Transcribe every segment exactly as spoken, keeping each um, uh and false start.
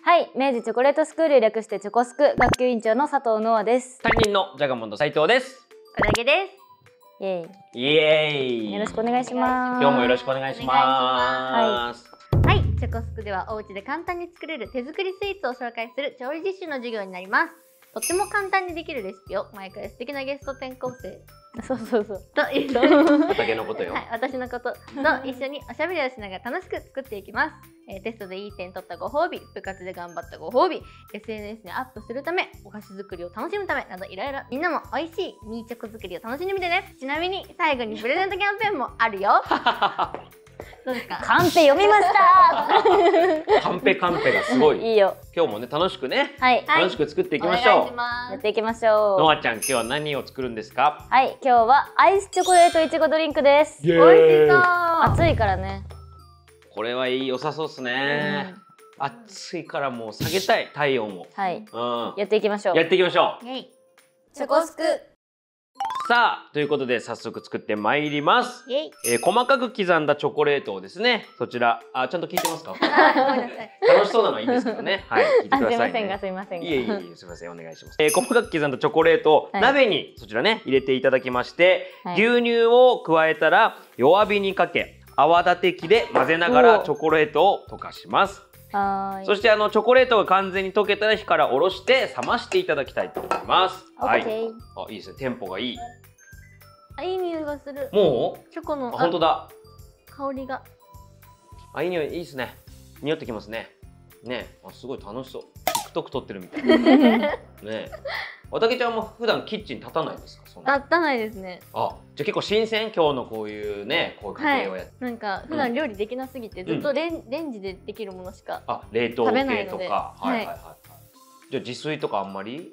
はい、明治チョコレートスクール略してチョコスク学級委員長の佐藤ノアです。 担任のジャガモンド斉藤です。 うなぎです。 イエイイエーイ。 よろしくお願いします。 今日もよろしくお願いします。 はい、チョコスクではお家で簡単に作れる手作りスイーツを紹介する調理実習の授業になります。とっても簡単にできるレシピを毎回素敵なゲスト転校生そうそうそうと一緒に畑のことよ、 はい、私のことと一緒におしゃべりをしながら楽しく作っていきます。えー、テストでいい点取ったご褒美、部活で頑張ったご褒美、 エスエヌエス にアップするため、お菓子作りを楽しむためなどいろいろみんなも美味しいミーチョコ作りを楽しんでみてね。ちなみに最後にプレゼントキャンペーンもあるよどうですか？ カンペ読みましたカンペカンペがすごいいいよ。 今日もね楽しくね、 はい、 楽しく作っていきましょう。 お願いします。 やっていきましょう。 ノアちゃん今日は何を作るんですか？ はい、今日はアイスチョコレートいちごドリンクです。 イエ美味しそう。 暑いからね。 これはいい、良さそうですね。暑いからもう下げたい体温を。 はい、 うん、 やっていきましょう。 やっていきましょう。 チョコスク。 さあということで早速作ってまいります。 イエイ。 えー、細かく刻んだチョコレートをですね、そちらあちゃんと聞いてますか？ ごめんなさい。 楽しそうなのはいいですけどね。はい、聞いてくださいね。 あ、すいませんがすいませんが。 いえいえいえ、すみません、お願いします。えー、細かく刻んだチョコレートを鍋にそちらね入れていただきまして、はい、牛乳を加えたら弱火にかけ泡立て器で混ぜながらチョコレートを溶かします。 はい、 そしてあのチョコレートが完全に溶けたら火から下ろして冷ましていただきたいと思います。はい。あ、いいですね。テンポがいい。 あ、いい匂いがする。 もう？ チョコの。 あ、本当だ。 香りが。 あ、いい匂い、いいですね。匂ってきますね。ね、あ、すごい楽しそう。TikTok 撮ってるみたいな。ね。わたけちゃんも普段キッチン立たないんですか？そんな。 立たないですね。 あ、じゃあ結構新鮮、今日のこういうね、こういう家庭をやって。 はい、なんか普段料理できなすぎて、うん、ずっとレン、レンジでできるものしか。 あ、冷凍系とか。 はいはいはい。 じゃあ自炊とかあんまり？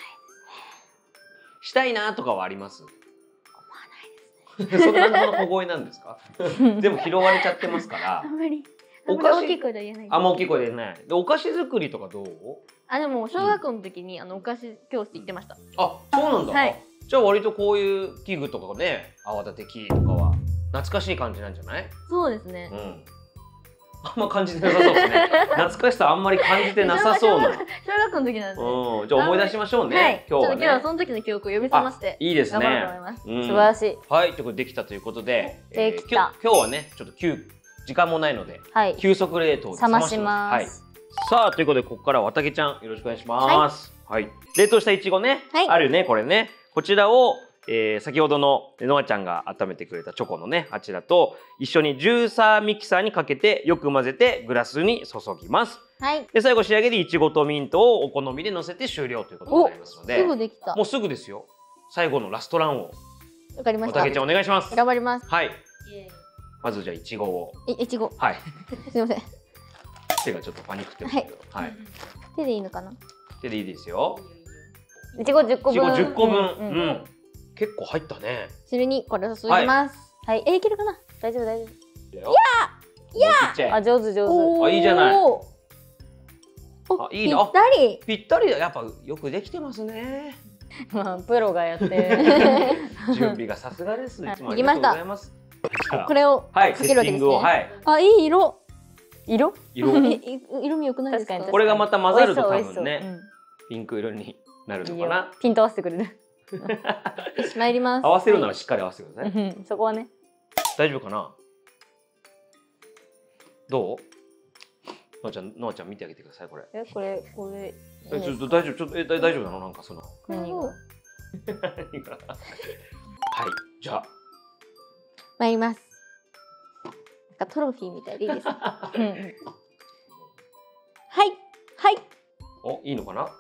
したいなとかはあります？思わないですね。そんなその小声なんですか？でも拾われちゃってますから。 あんまり。お菓子大きい声で言えない。 あんま大きい声で言えない。で、お菓子作りとかどう？ あ、でも小学校の時に、うん、あのお菓子教室行ってました。 あ、そうなんだ。はい、じゃあ割とこういう器具とかね、泡立て器とかは懐かしい感じなんじゃない？ そうですね。 うん。あんま感じてなさそうですね。懐かしさあんまり感じてなさそうな。 小学校の時なんで。 うん、じゃあ思い出しましょうね。はい、 今日はね。今日はその時の記憶を呼び覚まして。 いいですね。 素晴らしい。 はい、ということでできたということで、 できた。 今日はね、ちょっと急時間もないので、はい、急速冷凍で冷まします。はい。 さあということでここからわたけちゃんよろしくお願いします。はい。はい、冷凍したいちごね、はい、あるよねこれね。こちらを、えー、先ほどのノアちゃんが温めてくれたチョコのねあちらと一緒にジューサーミキサーにかけてよく混ぜてグラスに注ぎます。 はい。 で最後仕上げでいちごとミントをお好みで乗せて終了ということになりますので。 すぐできた。 もうすぐですよ。最後のラストランを。 わかりました。 わたけちゃんお願いします。 頑張ります。 はい。まずじゃあいちごを。 いちご。 はい。 すみません。 手がちょっとパニックってますけど。はい。 手でいいのかな。 手でいいですよ。 いちごじゅっこぶん。 いちごじゅっこぶん。うん。結構入ったね。 汁にこれを注ぎます。はい。え、いけるかな。大丈夫大丈夫。いや。いや。 あ、上手上手。 あ、いいじゃない。あ、いいな。 ぴったり。 ぴったりだ。やっぱよくできてますね。 まあプロがやって。 準備がさすがです。いつもありがとうございます。 これをかけるわけですね。あ、いい色。色？ 色？ 色味良くないですか？ これがまた混ざると多分ね、ピンク色になるのかな。 ピント合わせてくれる。 よし、参ります。 合わせるならしっかり合わせてください。 そこはね。 大丈夫かな？どう？のあちゃん、のあちゃん見てあげてくださいこれ。 え、これこれ。 え、ちょっと大丈夫、ちょっとえ大丈夫なのなんかその。 何が？ はい、じゃあ。 参ります。なんかトロフィーみたいでいいですか？はいはい。 お、いいのかな？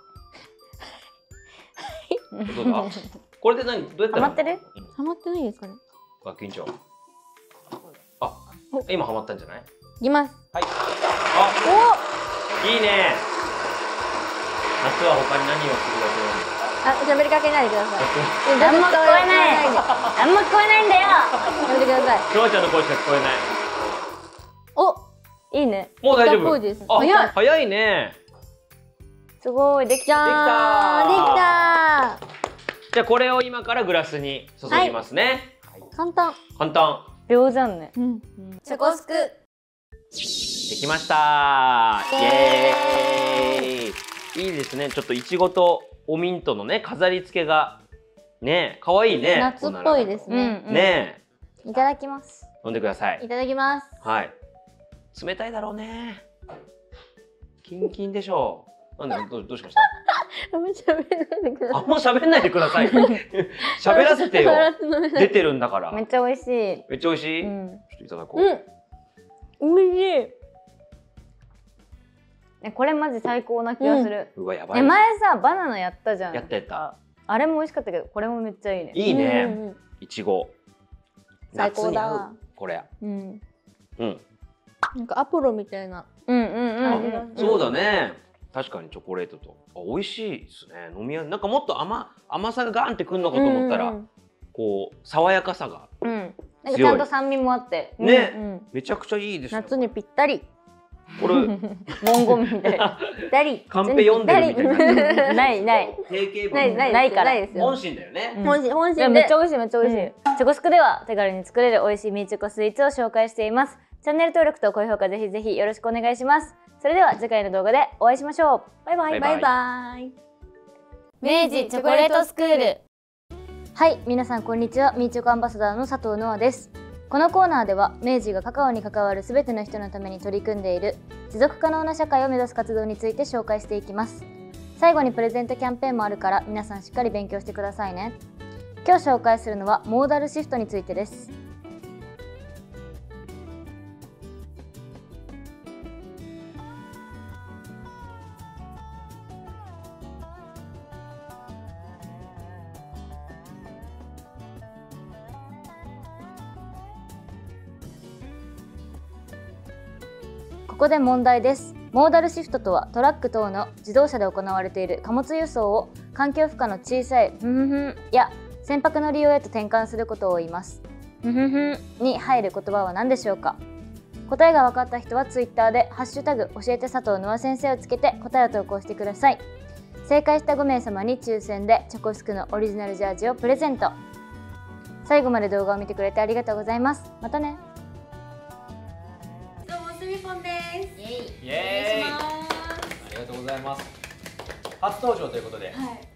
どうだ？これで何どうやって？ ハマってる？ ハマってないですかね？ 学級委員長。あ、今ハマったんじゃない？ いきます。 はい。あ、お、いいね。夏は他に何をする予定なんですか？ あ、喋りかけないでください。 何も聞こえない。何も聞こえないんだよ。 やめてください。 のあちゃんの声しか聞こえない。 お、 いいね。 もう大丈夫。 あ、 早い。早いね。 すごい、できた。 できた。 じゃあこれを今からグラスに注ぎますね。 簡単。 簡単。 秒じゃんね。 チョコスク。 できました。イエーイ。 いいですね。ちょっといちごとおミントのね飾り付けがね可愛いね。 夏っぽいですね。 ねいただきます。 飲んでください。 いただきます。 はい。冷たいだろうね。キンキンでしょう。なんでどうどうしました？ あんま喋んないでください。 あんま喋んないでください。喋らせてよ。出てるんだから。 めっちゃ美味しい。 めっちゃ美味しい。 うん、 ちょっといただこう。 うん。美味しい。 え、これマジ最高な気がする。 うん、うわやばい。 え、前さバナナやったじゃん。 やったやった。 あれも美味しかったけど、これもめっちゃいいね。 いいね。いちご。 最高だ。 これ。 うん。 うん。 なんかアポロみたいな。 うんうんうん。 そうだね。確かにチョコレートと。あ、美味しいですね。飲みやなんかもっと甘甘さがガンってくるのかと思ったら、こう爽やかさが。 うん。なんかちゃんと酸味もあって。 ね。めちゃくちゃいいです。 夏にぴったり。 これ文言みたいな。ぴったり。 カンペ読んでるみたいな。 ないない。 定型文ないから。 本心だよね。 本心本心で。 めっちゃ美味しいめっちゃ美味しい。チョコスクでは手軽に作れる美味しいミーチョコスイーツを紹介しています。チャンネル登録と高評価ぜひぜひよろしくお願いします。それでは次回の動画でお会いしましょう。バイバイ。 バイバイ。 明治チョコレートスクール。はい、皆さんこんにちは。ミーチョコアンバサダーの佐藤乃愛です。このコーナーでは明治がカカオに関わるすべての人のために取り組んでいる持続可能な社会を目指す活動について紹介していきます。最後にプレゼントキャンペーンもあるから皆さんしっかり勉強してくださいね。今日紹介するのはモーダルシフトについてです。ここで問題です。モーダルシフトとはトラック等の自動車で行われている貨物輸送を環境負荷の小さいふんふんふんや船舶の利用へと転換することを言います。ふんふんふんに入る言葉は何でしょうか？答えが分かった人はツイッターでハッシュタグ教えて佐藤乃愛先生をつけて答えを投稿してください。正解したご名様に抽選でチョコスクのオリジナルジャージをプレゼント。最後まで動画を見てくれてありがとうございます。またね。 どうもすみぽんです。 イエーイ。ありがとうございます。初登場ということで、はい、